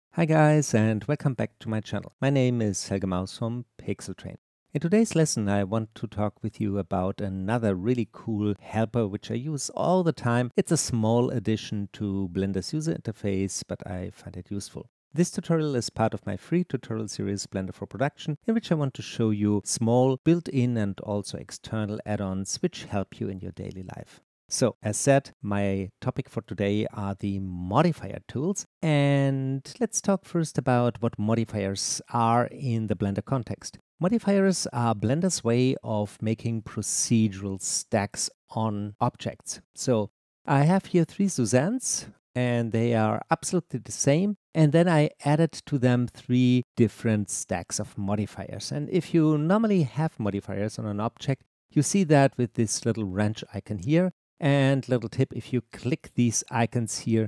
Hi guys, and welcome back to my channel. My name is Helge Maus from pixeltrain. In today's lesson I want to talk with you about another really cool helper which I use all the time. It's a small addition to Blender's user interface, but I find it useful. This tutorial is part of my free tutorial series Blender for Production, in which I want to show you small built-in and also external add-ons which help you in your daily life. So, as said, my topic for today are the modifier tools, and let's talk first about what modifiers are in the Blender context. Modifiers are Blender's way of making procedural stacks on objects. So, I have here three Suzannes, and they are absolutely the same, and then I added to them three different stacks of modifiers. And if you normally have modifiers on an object, you see that with this little wrench icon here. And little tip, if you click these icons here,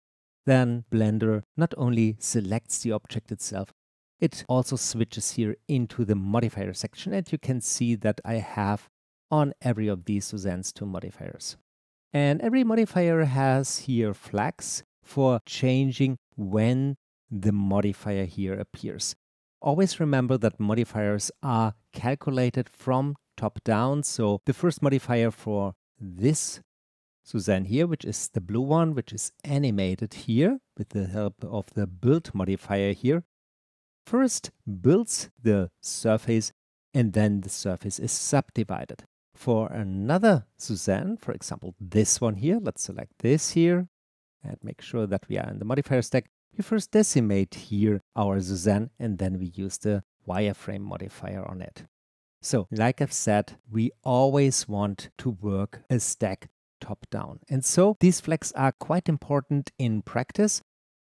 then Blender not only selects the object itself, it also switches here into the modifier section, and you can see that I have on every of these Suzannes two modifiers. And every modifier has here flags for changing when the modifier here appears. Always remember that modifiers are calculated from top down, so the first modifier for this Suzanne here, which is the blue one, which is animated here with the help of the build modifier here, first builds the surface and then the surface is subdivided. For another Suzanne, for example, this one here, let's select this here and make sure that we are in the modifier stack. We first decimate here our Suzanne and then we use the wireframe modifier on it. So, like I've said, we always want to work a stack top down. And so these flags are quite important in practice.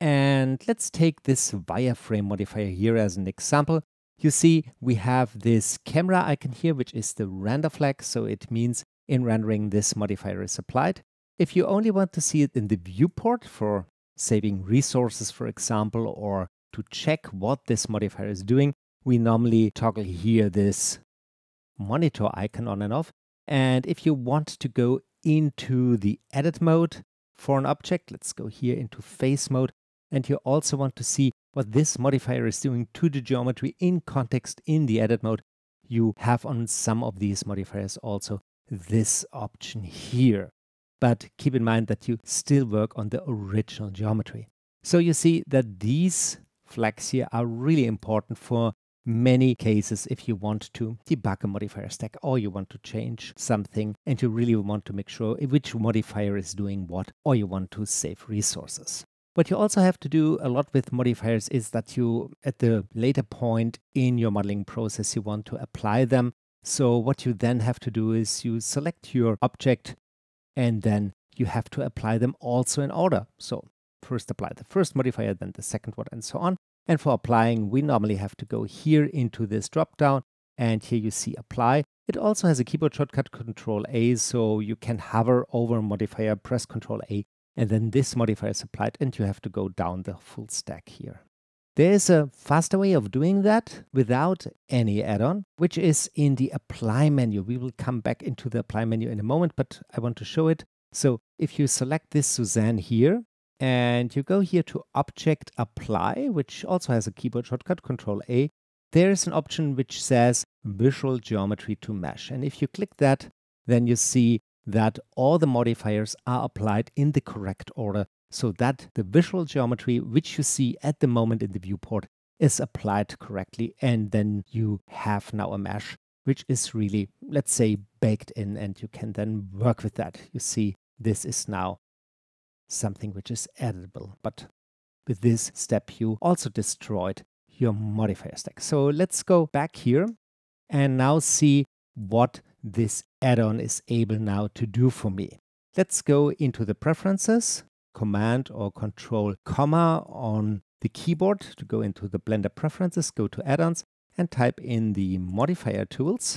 And let's take this wireframe modifier here as an example. You see, we have this camera icon here, which is the render flag. So it means in rendering, this modifier is applied. If you only want to see it in the viewport for saving resources, for example, or to check what this modifier is doing, we normally toggle here this monitor icon on and off. And if you want to go into the edit mode for an object, let's go here into face mode, and you also want to see what this modifier is doing to the geometry in context in the edit mode, you have on some of these modifiers also this option here. But keep in mind that you still work on the original geometry. So you see that these flags here are really important for many cases if you want to debug a modifier stack or you want to change something and you really want to make sure which modifier is doing what, or you want to save resources. What you also have to do a lot with modifiers is that you, at the later point in your modeling process, you want to apply them. So what you then have to do is you select your object and then you have to apply them also in order. So first apply the first modifier, then the second one, and so on. And for applying, we normally have to go here into this drop down, and here you see apply. It also has a keyboard shortcut Control A, so you can hover over a modifier, press Control A, and then this modifier is applied, and you have to go down the full stack here. There is a faster way of doing that without any add-on, which is in the apply menu. We will come back into the apply menu in a moment, but I want to show it. So if you select this Suzanne here, and you go here to Object Apply, which also has a keyboard shortcut, Control A, there is an option which says Visual Geometry to Mesh. And if you click that, then you see that all the modifiers are applied in the correct order, so that the visual geometry, which you see at the moment in the viewport, is applied correctly. And then you have now a mesh, which is really, let's say, baked in, and you can then work with that. You see, this is now something which is editable, but with this step you also destroyed your modifier stack. So let's go back here and now see what this add-on is able now to do for me. Let's go into the preferences, Command or Control comma on the keyboard to go into the Blender preferences, go to add-ons and type in the modifier tools.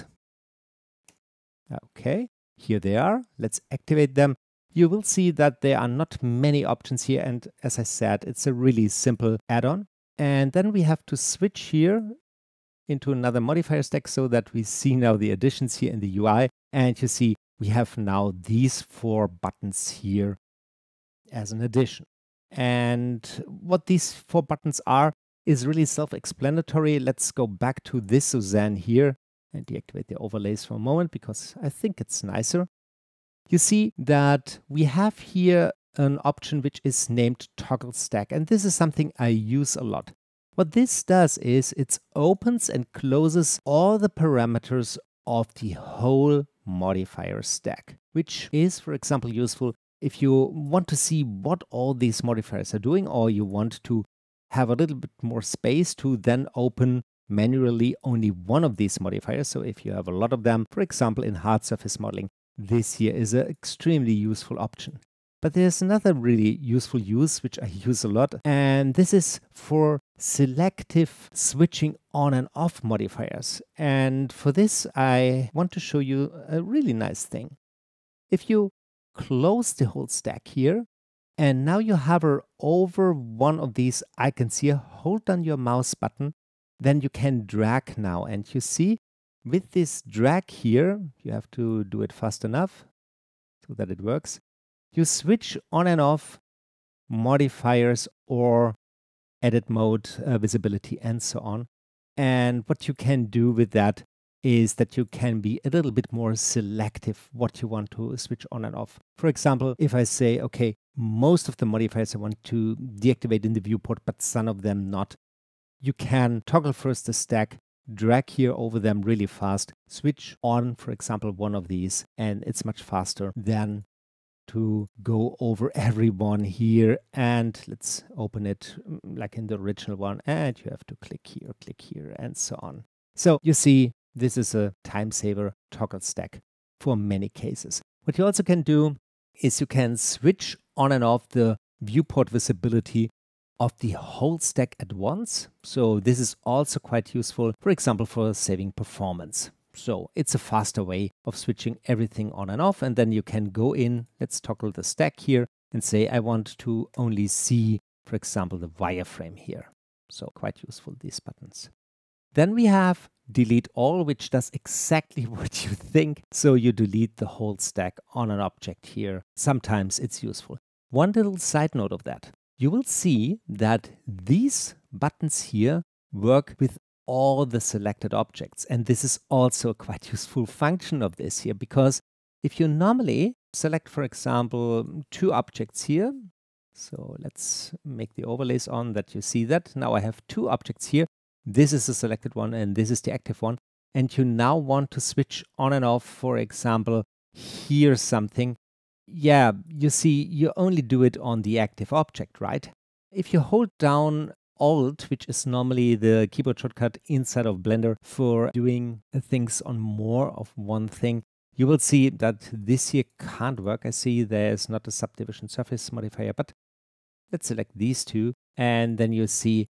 Okay, here they are. Let's activate them. You will see that there are not many options here, and as I said, it's a really simple add-on. And then we have to switch here into another modifier stack so that we see now the additions here in the UI. And you see we have now these four buttons here as an addition. And what these 4 buttons are is really self-explanatory. Let's go back to this Suzanne here and deactivate the overlays for a moment because I think it's nicer. You see that we have here an option which is named toggle stack, and this is something I use a lot. What this does is it opens and closes all the parameters of the whole modifier stack, which is, for example, useful if you want to see what all these modifiers are doing, or you want to have a little bit more space to then open manually only one of these modifiers. So if you have a lot of them, for example, in hard surface modeling, this here is an extremely useful option. But there's another really useful use, which I use a lot, and this is for selective switching on and off modifiers. And for this, I want to show you a really nice thing. If you close the whole stack here, and now you hover over one of these icons here, hold down your mouse button, then you can drag now. And you see, with this drag here, you have to do it fast enough so that it works. You switch on and off modifiers or edit mode, visibility, and so on. And what you can do with that is that you can be a little bit more selective what you want to switch on and off. For example, if I say, okay, most of the modifiers I want to deactivate in the viewport, but some of them not, you can toggle first the stack, drag here over them really fast, switch on, for example, one of these, and it's much faster than to go over everyone here. And let's open it like in the original one, and you have to click here, and so on. So you see, this is a time saver toggle stack for many cases. What you also can do is you can switch on and off the viewport visibility of the whole stack at once. So this is also quite useful, for example, for saving performance. So it's a faster way of switching everything on and off. And then you can go in, let's toggle the stack here and say, I want to only see, for example, the wireframe here. So quite useful, these buttons. Then we have delete all, which does exactly what you think. So you delete the whole stack on an object here. Sometimes it's useful. One little side note of that. You will see that these buttons here work with all the selected objects. And this is also a quite useful function of this here, because if you normally select, for example, 2 objects here. So let's make the overlays on that you see that. Now I have 2 objects here. This is the selected one and this is the active one. And you now want to switch on and off, for example, here something. Yeah, you see, you only do it on the active object, right? If you hold down Alt, which is normally the keyboard shortcut inside of Blender for doing things on more of one thing, you will see that this here can't work. I see there's not a subdivision surface modifier, but let's select these 2. And then you see,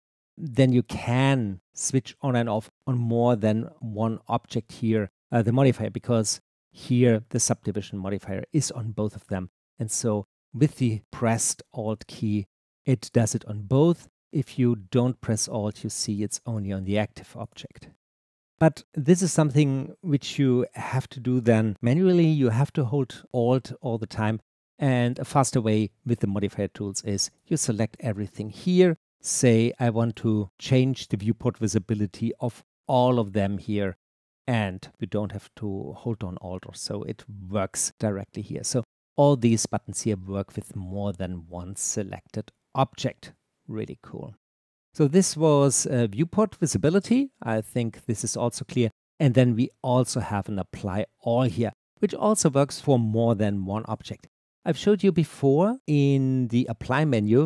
then you can switch on and off on more than one object here, the modifier, because here the subdivision modifier is on both of them. And so with the pressed Alt key, it does it on both. If you don't press Alt, you see it's only on the active object. But this is something which you have to do then manually. You have to hold Alt all the time. And a faster way with the modifier tools is you select everything here. Say, I want to change the viewport visibility of all of them here. And you don't have to hold on Alt or so. It works directly here. So all these buttons here work with more than one selected object. Really cool. So this was viewport visibility. I think this is also clear. And then we also have an apply all here, which also works for more than one object. I've showed you before in the apply menu,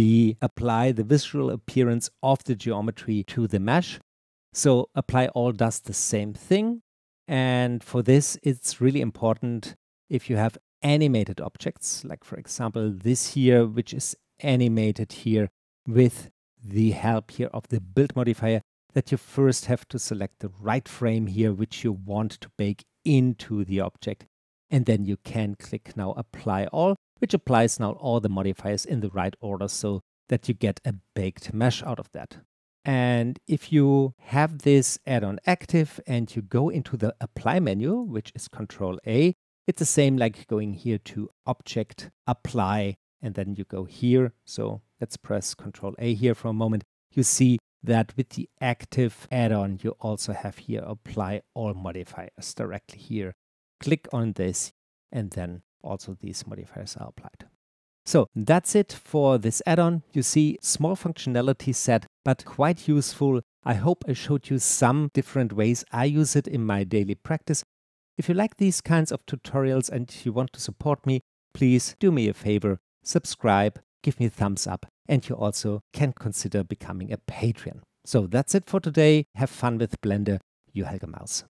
apply the visual appearance of the geometry to the mesh. So apply all does the same thing. And for this, it's really important if you have animated objects, like for example, this here, which is animated here with the help here of the build modifier, that you first have to select the right frame here, which you want to bake into the object. And then you can click now apply all, which applies now all the modifiers in the right order so that you get a baked mesh out of that. And if you have this add-on active and you go into the apply menu, which is Control A, it's the same like going here to object, apply, and then you go here. So let's press Ctrl A here for a moment. You see that with the active add-on, you also have here apply all modifiers directly here. Click on this, and then also these modifiers are applied. So that's it for this add-on. You see, small functionality set, but quite useful. I hope I showed you some different ways I use it in my daily practice. If you like these kinds of tutorials and you want to support me, please do me a favor, subscribe, give me a thumbs up, and you also can consider becoming a Patreon. So that's it for today. Have fun with Blender. Your Helge Maus.